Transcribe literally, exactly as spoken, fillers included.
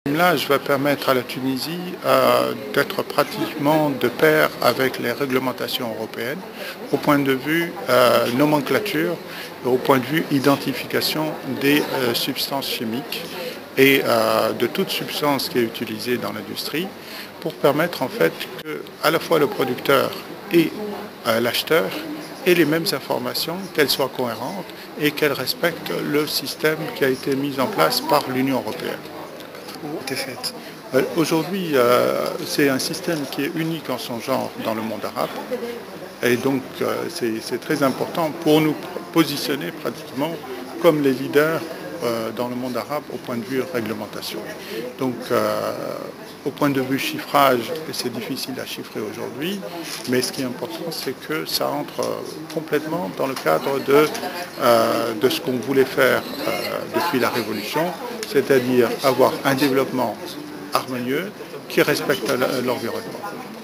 L'image va permettre à la Tunisie euh, d'être pratiquement de pair avec les réglementations européennes au point de vue euh, nomenclature, au point de vue identification des euh, substances chimiques et euh, de toute substance qui est utilisée dans l'industrie pour permettre en fait que à la fois le producteur et euh, l'acheteur aient les mêmes informations, qu'elles soient cohérentes et qu'elles respectent le système qui a été mis en place par l'Union européenne. Faite. Aujourd'hui, euh, c'est un système qui est unique en son genre dans le monde arabe. Et donc, euh, c'est très important pour nous positionner pratiquement comme les leaders euh, dans le monde arabe au point de vue réglementation. Donc, euh, au point de vue chiffrage, c'est difficile à chiffrer aujourd'hui, mais ce qui est important, c'est que ça entre complètement dans le cadre de, euh, de ce qu'on voulait faire euh, depuis la Révolution, c'est-à-dire avoir un développement harmonieux qui respecte l'environnement.